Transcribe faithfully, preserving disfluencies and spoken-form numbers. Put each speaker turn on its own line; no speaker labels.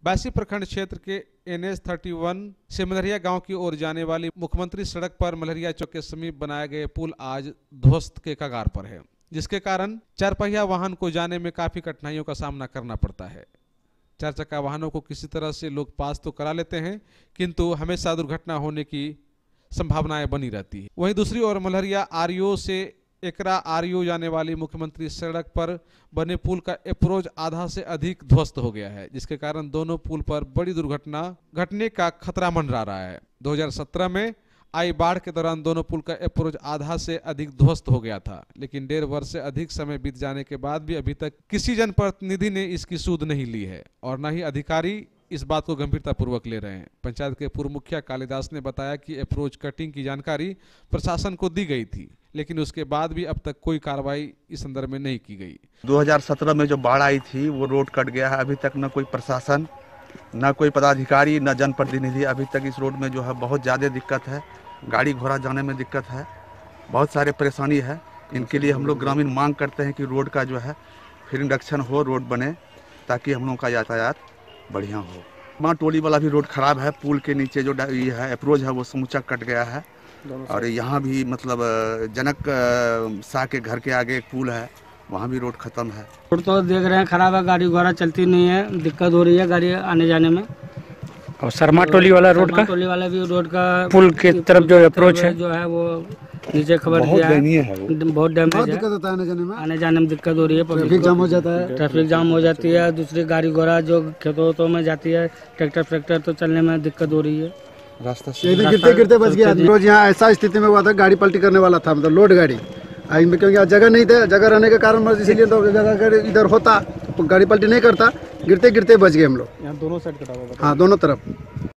बासी प्रखंड क्षेत्र के एन एच थर्टी वन से मलहरिया गांव की ओर जाने वाली मुख्यमंत्री सड़क पर मलहरिया चौक के समीप बनाए गए पुल आज ध्वस्त के कगार पर है, जिसके कारण चार पहिया वाहन को जाने में काफी कठिनाइयों का सामना करना पड़ता है। चार चक्का वाहनों को किसी तरह से लोग पास तो करा लेते हैं, किंतु हमेशा दुर्घटना होने की संभावनाएं बनी रहती है। वहीं दूसरी ओर मलहरिया आरयू से एकरा आरयू जाने वाली मुख्यमंत्री सड़क पर बने पुल का अप्रोच आधा से अधिक ध्वस्त हो गया है, जिसके कारण दोनों पुल पर बड़ी दुर्घटना घटने का खतरा मंडरा रहा है। दो हज़ार सत्रह में आई बाढ़ के दौरान दोनों पुल का अप्रोच आधा से अधिक ध्वस्त हो गया था, लेकिन डेढ़ वर्ष से अधिक समय बीत जाने के बाद भी अभी तक किसी जनप्रतिनिधि ने इसकी सूद नहीं ली है और न ही अधिकारी इस बात को गंभीरता पूर्वक ले रहे हैं। पंचायत के पूर्व मुखिया कालिदास ने बताया कि अप्रोच कटिंग की जानकारी प्रशासन को दी गई थी, लेकिन उसके बाद भी अब तक कोई कार्रवाई इस संदर्भ में नहीं की गई।
दो हज़ार सत्रह में जो बाढ़ आई थी वो रोड कट गया है, अभी तक न कोई प्रशासन, न कोई पदाधिकारी, न जनप्रतिनिधि, अभी तक इस रोड में जो है बहुत ज़्यादा दिक्कत है, गाड़ी घोड़ा जाने में दिक्कत है, बहुत सारे परेशानी है। इनके लिए हम लोग ग्रामीण मांग करते हैं कि रोड का जो है फिर इंडक्शन हो, रोड बने, ताकि हम लोगों का यातायात बढ़िया हो। माँ टोली वाला भी रोड खराब है, पुल के नीचे जो ये है अप्रोच है वो समूचा कट गया है, और यहाँ भी मतलब जनक शाह के घर के आगे एक पुल है, वहाँ भी रोड खत्म है।
रोड तो देख रहे हैं खराब है, गाड़ी घोड़ा चलती नहीं है, दिक्कत हो रही है गाड़ी आने जाने में।
और शर्मा टोली वाला रोड का
टोली वाला भी रोड का
पुल के तरफ जो अप्रोच है
जो है वो नीचे खबर दिया है, बहुत डैमेज है, दिक्कत होता है आने जाने में आने जाने में दिक्कत हो रही है, ट्रैफिक जाम हो जाता है, ट्रैफिक जाम हो जाती है। दूसरी गाड़ी घोड़ा जो खेतों वेतों में जाती है, ट्रैक्टर फ्रैक्टर तो चलने में दिक्कत हो रही है।
रास्ता गिरते गिरते बच गया। रोज यहाँ ऐसा स्थिति में हुआ था, गाड़ी पलटी करने वाला था, मतलब लोड गाड़ी, क्योंकि जगह नहीं थे, जगह रहने के कारण इसीलिए तो जगह इधर होता तो गाड़ी पलटी नहीं करता, गिरते गिरते बच गए हम लोग।
यहाँ दोनों साइड कटा हुआ,
हाँ दोनों तरफ।